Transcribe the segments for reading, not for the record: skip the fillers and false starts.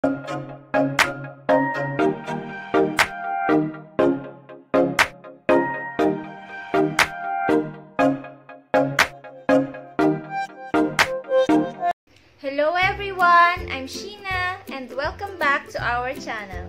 Hello everyone! I'm Sheena and welcome back to our channel.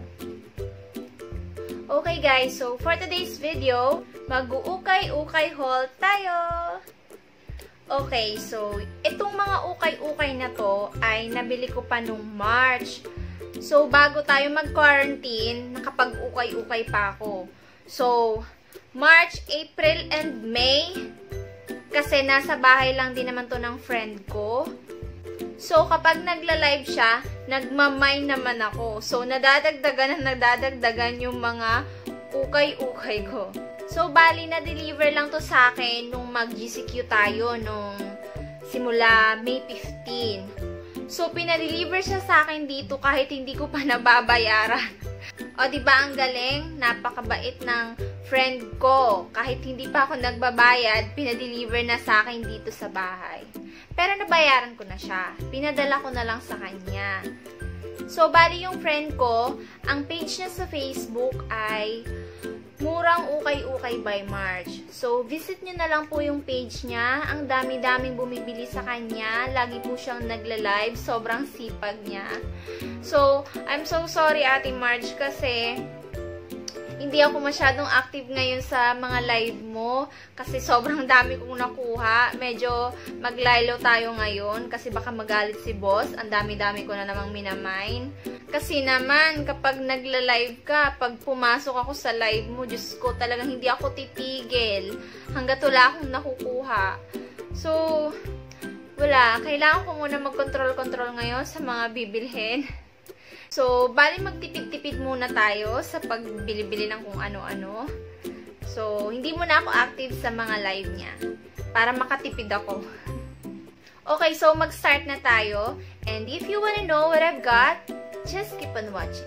Okay guys, so for today's video, mag-uukay-ukay haul tayo! Okay, so itong mga ukay-ukay na to ay nabili ko pa nung March. So bago tayo mag-quarantine, nakapag-ukay-ukay pa ako. So, March, April, and May, kasi nasa bahay lang din naman to ng friend ko. So, kapag nagla-live siya, nagmamay naman ako. So, nadadagdagan yung mga ukay-ukay ko. So, bali na-deliver lang to sa akin nung mag-GCQ tayo nung simula May 15. So, pinadeliver siya sa akin dito kahit hindi ko pa nababayaran. O, diba ang galing? Napakabait ng friend ko. Kahit hindi pa ako nagbabayad, pinadeliver na sa akin dito sa bahay. Pero nabayaran ko na siya. Pinadala ko na lang sa kanya. So, bali yung friend ko, ang page niya sa Facebook ay Murang Ukay-Ukay by March. So, visit nyo na lang po yung page niya. Ang dami-daming bumibili sa kanya. Lagi po siyang nagla-live. Sobrang sipag niya. So, I'm so sorry Ate March kasi hindi ako masyadong active ngayon sa mga live mo kasi sobrang dami kong nakuha. Medyo maglilo tayo ngayon kasi baka magalit si boss. Ang dami-dami ko na namang minamine. Kasi naman, kapag nagla-live ka, pag pumasok ako sa live mo, Diyos ko, talagang hindi ako titigil hanggat wala akong nakukuha. So, wala. Kailangan ko muna mag-control-control ngayon sa mga bibilhin. So, bali magtipid-tipid muna tayo sa pagbili-bili ng kung ano-ano. So, hindi muna ako active sa mga live niya para makatipid ako. Okay, so mag-start na tayo. And if you wanna know what I've got, just keep on watching.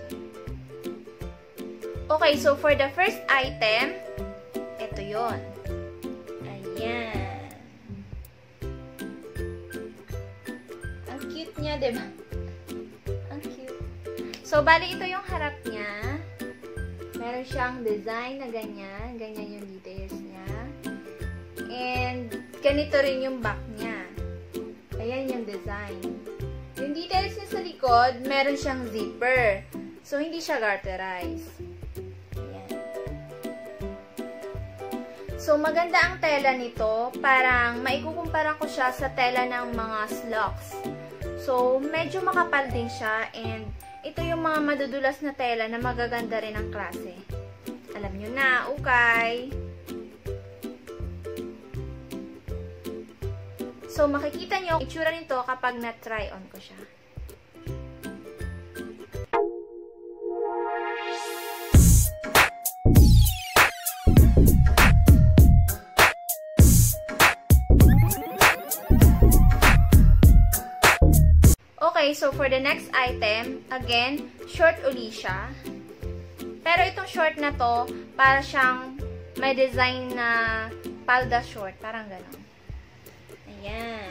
Okay, so for the first item, ito yon. Ayan. Ang cute niya, diba? So, bali ito yung harap niya. Meron siyang design na ganyan. Ganyan yung details niya. And, ganito rin yung back niya. Ayan yung design. Yung details niya sa likod, meron siyang zipper. So, hindi siya garterized. Ayan. So, maganda ang tela nito. Parang, maikukumpara ko siya sa tela ng mga slacks. So, medyo makapal din siya. And, ito yung mga madudulas na tela na magaganda rin ang klase. Alam nyo na, okay. So, makikita nyo yung itsura nito kapag na-try on ko siya. Okay, so for the next item, again, short uli siya. Pero itong short na to, para siyang may design na palda short. Parang gano'n. Ayan.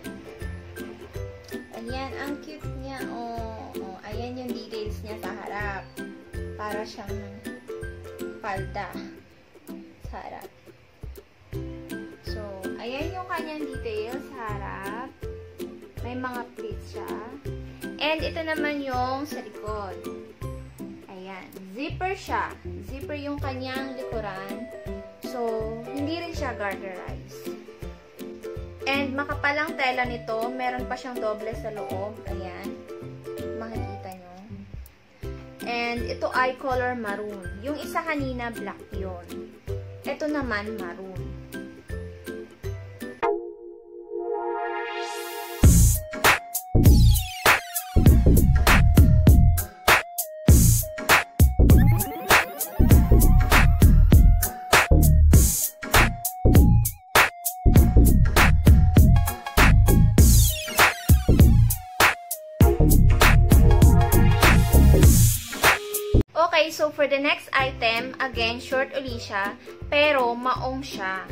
Ayan, ang cute niya. Oh, ayan yung details niya sa harap. Para siyang palda sa harap. So, ayan yung kanyang details sa harap. May mga pleats siya. And ito naman yung sa likod. Ayan. Zipper siya. Zipper yung kanyang likuran. So, hindi rin siya garterized. And makapalang tela nito. Meron pa siyang doble sa loob. Ayan. Makikita nyo. And ito ay color maroon. Yung isa kanina, black yun. Ito naman, maroon. Okay, so for the next item, again, short uli siya, pero maong siya.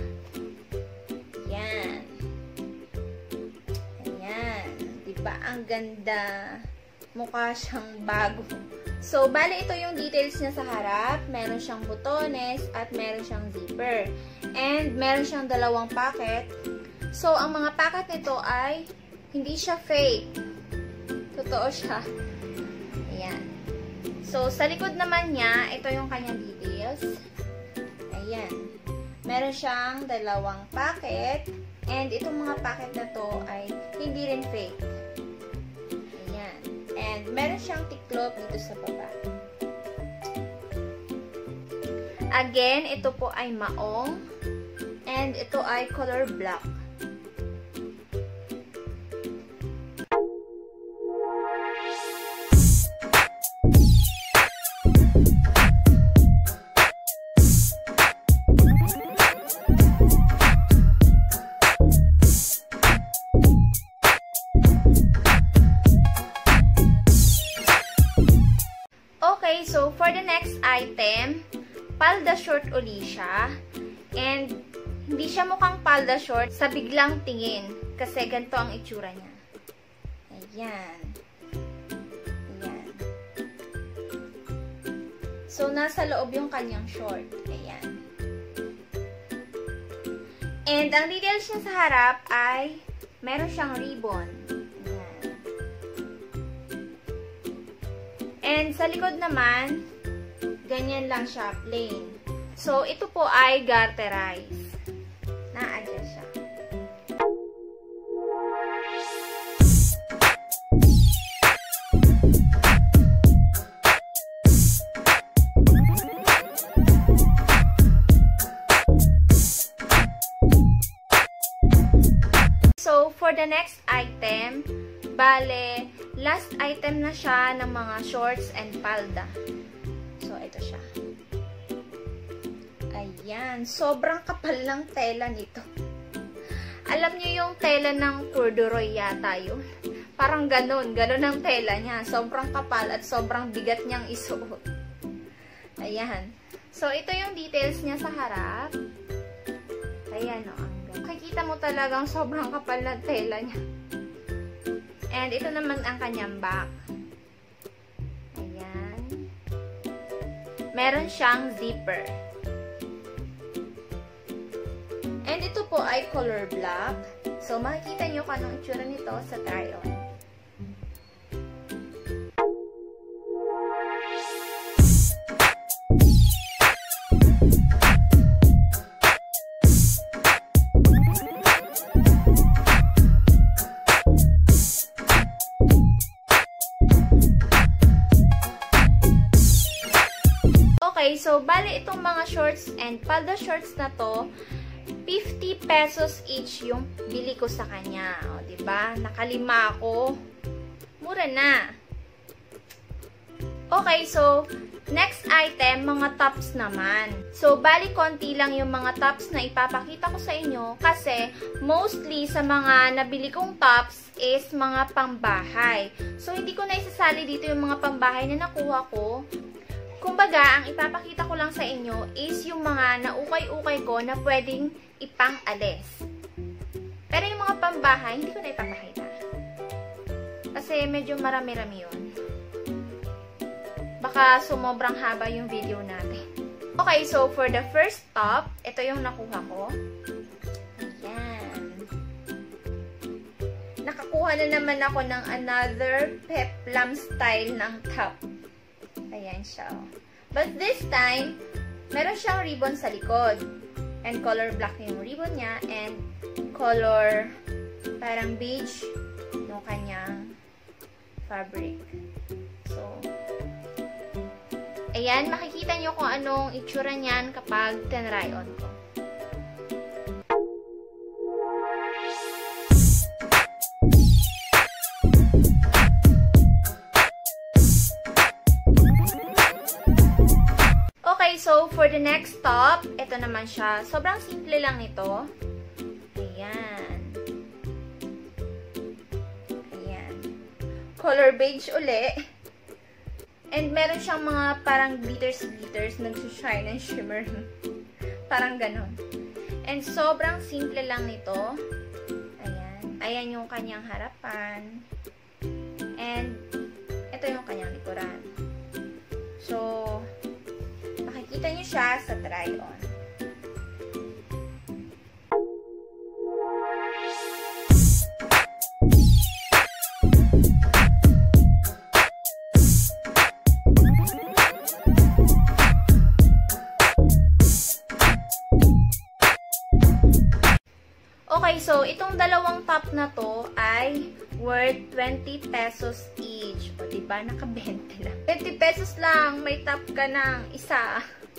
Ayan. Ayan. Diba? Ang ganda. mukha siyang bago. So, bale ito yung details niya sa harap. Meron siyang butones at meron siyang zipper. And meron siyang dalawang packet. So, ang mga packet nito ay hindi siya fake. Totoo siya. Ayan. So, sa likod naman niya, ito yung kanyang details. Ayan. Meron siyang dalawang packet. And itong mga packet na to ay hindi rin fake. Ayan. And meron siyang tiklop dito sa baba. Again, ito po ay maong. And ito ay color black. Okay, so for the next item, palda short uli siya. And hindi siya mukhang palda short sa biglang tingin. Kasi ganito ang itsura niya. Ayan. Ayan. So, nasa loob yung kanyang short. Ayan. And ang details niya sa harap ay meron siyang ribbon. And sa likod naman, ganyan lang siya, plain. So, ito po ay garterize. Na-adjust siya. So, for the next item, bale, last item na siya ng mga shorts and palda. So, ito siya. Ayan. Sobrang kapal ng tela nito. Alam niyo yung tela ng corduroy yata yun. Parang ganun. Ganun ang tela niya. Sobrang kapal at sobrang bigat niyang isuot. Ayan. So, ito yung details niya sa harap. Ayan o. Makikita mo talagang sobrang kapal ng tela niya. And ito naman ang kanyang back. Ayan. Meron siyang zipper. And ito po ay color black. So, makikita nyo kung anong itsura nito sa try-on. Okay, so bali itong mga shorts and palda shorts na to, 50 pesos each yung bili ko sa kanya. O, diba? Nakalima ako. Mura na. Okay, so, next item, mga tops naman. So, bali konti lang yung mga tops na ipapakita ko sa inyo kasi mostly sa mga nabili kong tops is mga pambahay. So, hindi ko na isasali dito yung mga pambahay na nakuha ko. Kumbaga, ang ipapakita ko lang sa inyo is yung mga naukay-ukay ko na pwedeng ipang-alis. Pero yung mga pambahay, hindi ko na ipapakita. Kasi medyo marami-rami yun. Baka sumobrang haba yung video natin. Okay, so for the first top, ito yung nakuha ko. Ayan. Nakakuha na naman ako ng another peplum style ng top. Ayan siya. But this time, meron siyang ribbon sa likod. And color black yung ribbon niya. And color parang beige yung kanyang fabric. So, ayan. Makikita nyo kung anong itsura niyan kapag tinry on ko. Okay, so for the next top, ito naman siya. Sobrang simple lang nito. Ayan. Ayan. Color beige uli. And meron siyang mga parang glitters, nagsushine and shimmer. Parang ganon. And sobrang simple lang nito. Ayan. Ayan yung kanyang harapan. And makikita nyo siya sa try-on. Okay, so itong dalawang top na to ay worth 20 pesos each. O, diba? Naka-20 lang. 20 pesos lang, may top ka ng isa.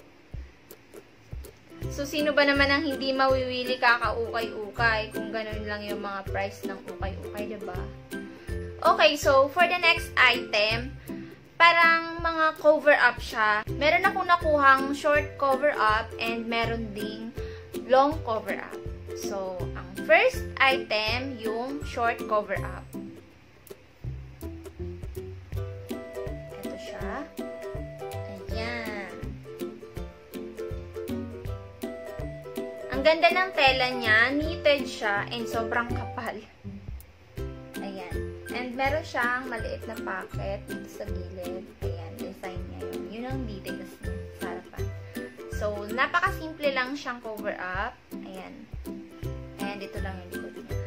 So, sino ba naman ang hindi mawiwili kaka-ukay-ukay kung ganun lang yung mga price ng ukay-ukay, diba? Okay, so for the next item, parang mga cover-up siya. Meron akong nakuhang short cover-up and meron ding long cover-up. So, ang first item, yung short cover-up. Ito siya. Ayan. Ang ganda ng tela niya. Knitted siya and sobrang kapal. Ayan. And meron siyang maliit na pocket dito sa gilid. Ayan, design niya yun. Yun ang details niya sa harapan. So, napaka-simple lang siyang cover-up. Ayan. And ito lang yung likod niya.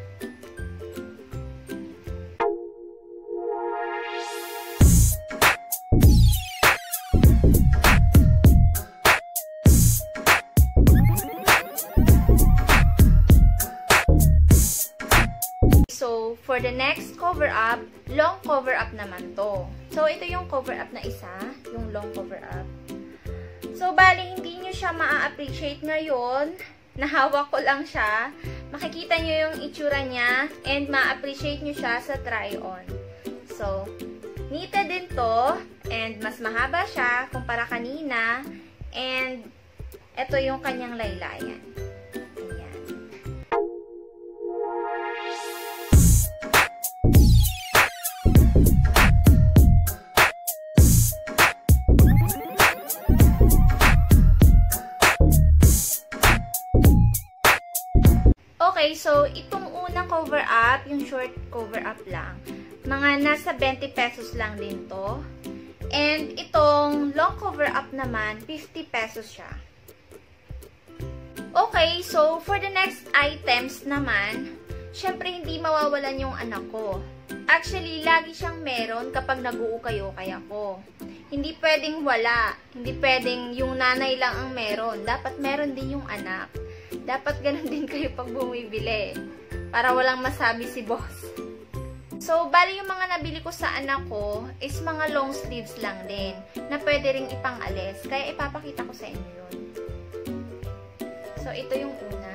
So, for the next cover-up, long cover-up naman to. So, ito yung cover-up na isa, yung long cover-up. So, bali, hindi nyo siya ma-appreciate ngayon. Nahawak ko lang siya. Makikita nyo yung itsura niya and ma-appreciate nyo siya sa try-on. So, knitted din to and mas mahaba siya kumpara kanina and ito yung kanyang laylayan. Ayan. Okay, so itong unang cover-up, yung short cover-up lang, mga nasa 20 pesos lang din to. And itong long cover-up naman, 50 pesos siya. Okay, so for the next items naman, syempre hindi mawawalan yung anak ko. Actually, lagi siyang meron kapag nag-uukay-ukay ako. Hindi pwedeng wala. Hindi pwedeng yung nanay lang ang meron. Dapat meron din yung anak. Dapat ganun din kayo pag bumibili. Para walang masabi si boss. So, bali yung mga nabili ko sa anak ko is mga long sleeves lang din. Na pwede ring ipang-alis. Kaya ipapakita ko sa inyo yun. So, ito yung una.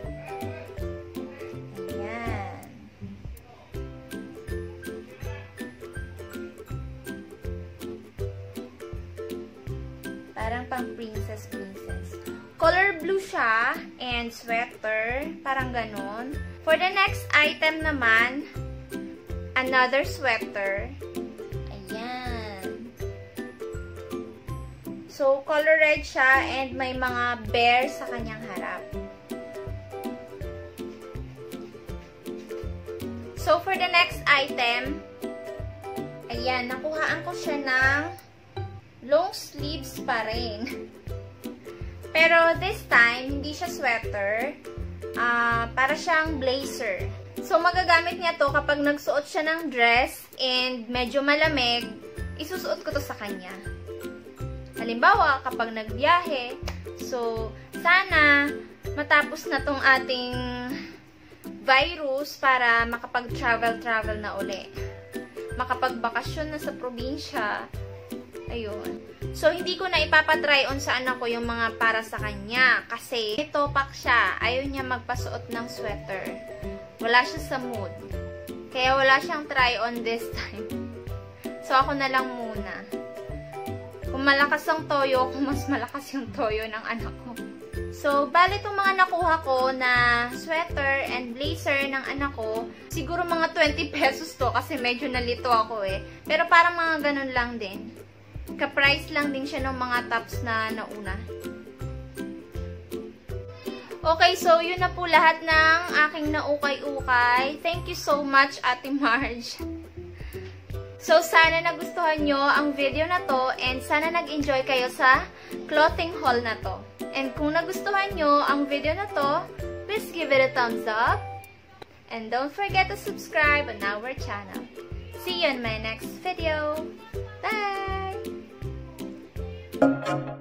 Ayan. Parang pang princess. Color blue siya and sweater, parang ganun. For the next item naman, another sweater. Ayan. So, color red siya and may mga bear sa kanyang harap. So, for the next item, ayan, nakuhaan ko siya ng long sleeves pa rin. Pero this time, hindi siya sweater. Para siyang blazer. So, magagamit niya to kapag nagsuot siya ng dress and medyo malamig, isusuot ko to sa kanya. Halimbawa, kapag nagbiyahe, so, sana matapos na tong ating virus para makapag-travel na uli. Makapagbakasyon na sa probinsya. Ayun. So, hindi ko na ipapatry on sa anak ko yung mga para sa kanya. Kasi, topak siya. Ayaw niya magpasuot ng sweater. Wala siya sa mood. Kaya wala siyang try on this time. So, ako na lang muna. Kung malakas ang toyo, kung mas malakas yung toyo ng anak ko. So, bali itong mga nakuha ko na sweater and blazer ng anak ko, siguro mga 20 pesos to kasi medyo nalito ako eh. Pero parang mga ganun lang din. Ka-price lang din siya ng mga tops na nauna. Okay, so yun na po lahat ng aking naukay-ukay. Thank you so much, Ate Marge. So, sana nagustuhan nyo ang video na to and sana nag-enjoy kayo sa clothing haul na to. And kung nagustuhan nyo ang video na to, please give it a thumbs up. And don't forget to subscribe on our channel. See you in my next video. Bye!